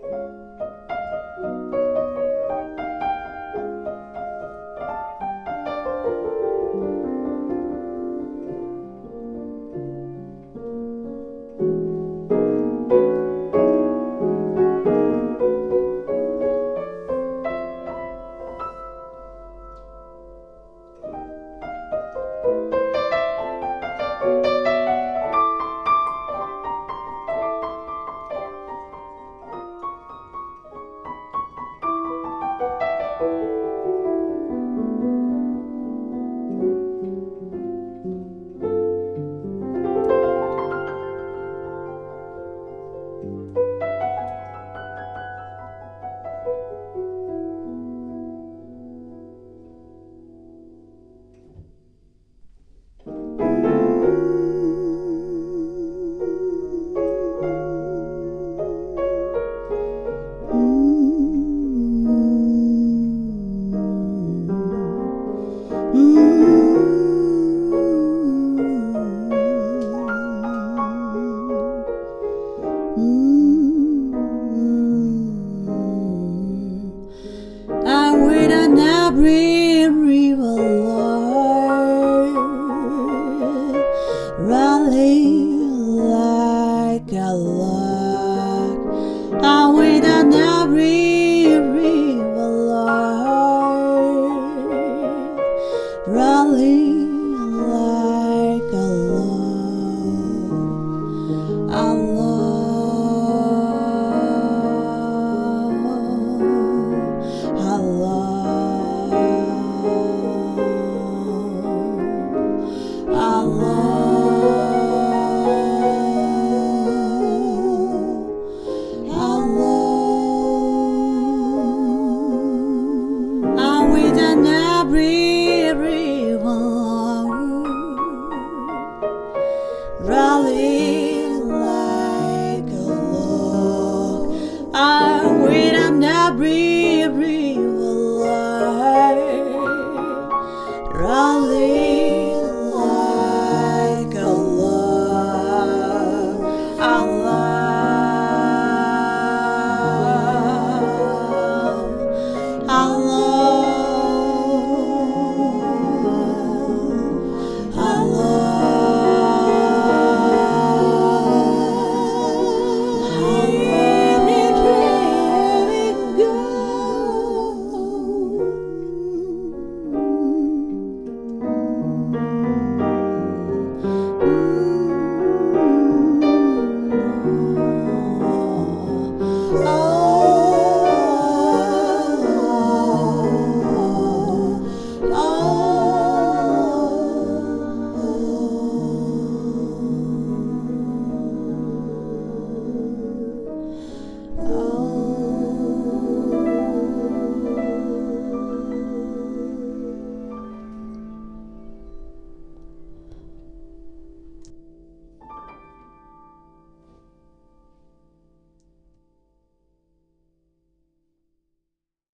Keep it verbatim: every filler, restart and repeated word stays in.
Every river, Lord, running like a log. I wait on every river, Lord, running like a log. I love, I love. I love, I love. I'm with an every river, rallying like a log. I'm with an every river.